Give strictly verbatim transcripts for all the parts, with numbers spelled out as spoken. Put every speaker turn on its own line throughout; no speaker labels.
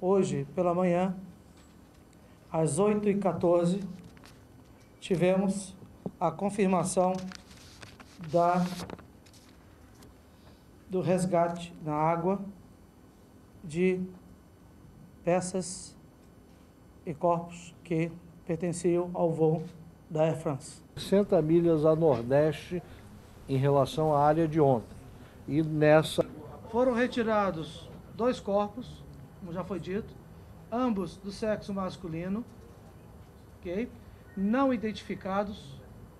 hoje pela manhã, às oito e quatorze, tivemos a confirmação da, do resgate na água de peças e corpos que pertenciam ao voo da Air France.
sessenta milhas a nordeste em relação à área de ontem. E nessa...
Foram retirados dois corpos, como já foi dito, ambos do sexo masculino, ok? Não identificados,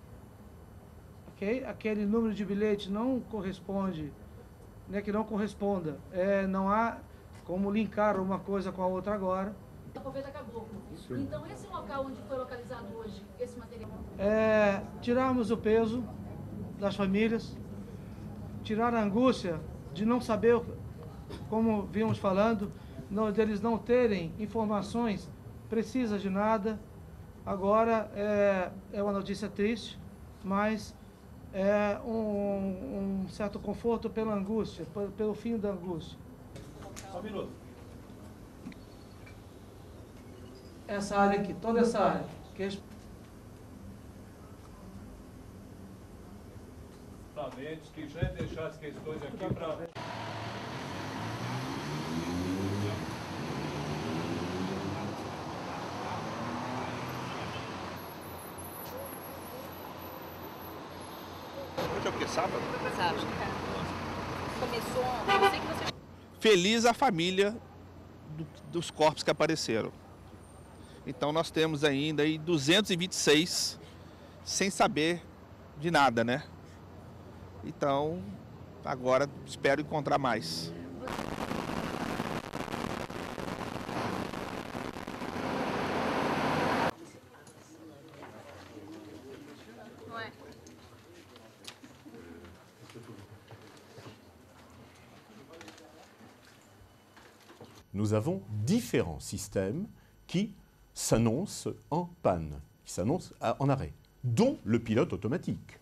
ok? Aquele número de bilhete não corresponde, né, que não corresponda. É, não há como linkar uma coisa com a outra agora.
A Poveda acabou. Então, esse local onde foi localizado hoje, esse material?
É, tirarmos o peso das famílias, tirar a angústia de não saber, como vimos falando, não, deles não terem informações precisas de nada. Agora é, é uma notícia triste, mas é um, um certo conforto pela angústia, pelo, pelo fim da angústia.
Só um minuto.
Essa área aqui, toda essa área. Que é...
Se quiser deixar as questões aqui para...
Hoje é o que? Sábado?
Sábado. Começou ontem. Eu sei que você...
Feliz a família do, dos corpos que apareceram. Então nós temos ainda aí duzentos e vinte e seis sem saber de nada, né? Então, agora espero encontrar mais.
Não é?
Nous avons différents systèmes qui s'annoncent en panne, qui s'annoncent en arrêt, dont le pilote automatique.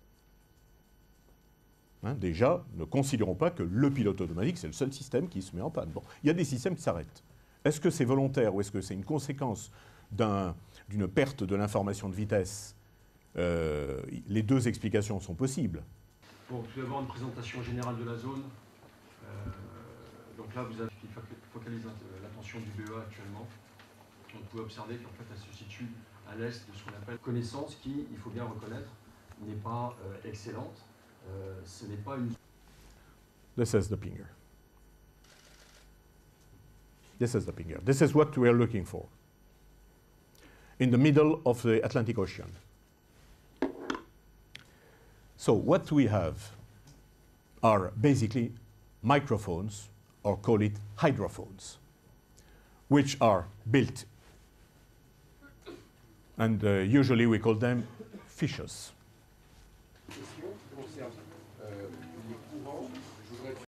Hein, déjà, ne considérons pas que le pilote automatique, c'est le seul système qui se met en panne. Bon, il y a des systèmes qui s'arrêtent. Est-ce que c'est volontaire ou est-ce que c'est une conséquence d'un, d'une perte de l'information de vitesse? euh, Les deux explications sont possibles.
Bon, vous allez avoir une présentation générale de la zone. Euh, donc là, vous avez qui focalise l'attention du B E A actuellement. Donc vous pouvez observer qu'en fait, elle se situe à l'est de ce qu'on appelle connaissance, qui, il faut bien reconnaître, n'est pas euh, excellente. Euh, ce n'est pas une...
This is the pinger. This is the pinger. This is what we are looking for. In the middle of the Atlantic Ocean. So what we have are basically microphones, or call it hydrophones, which are built. And uh, usually we call them fishes.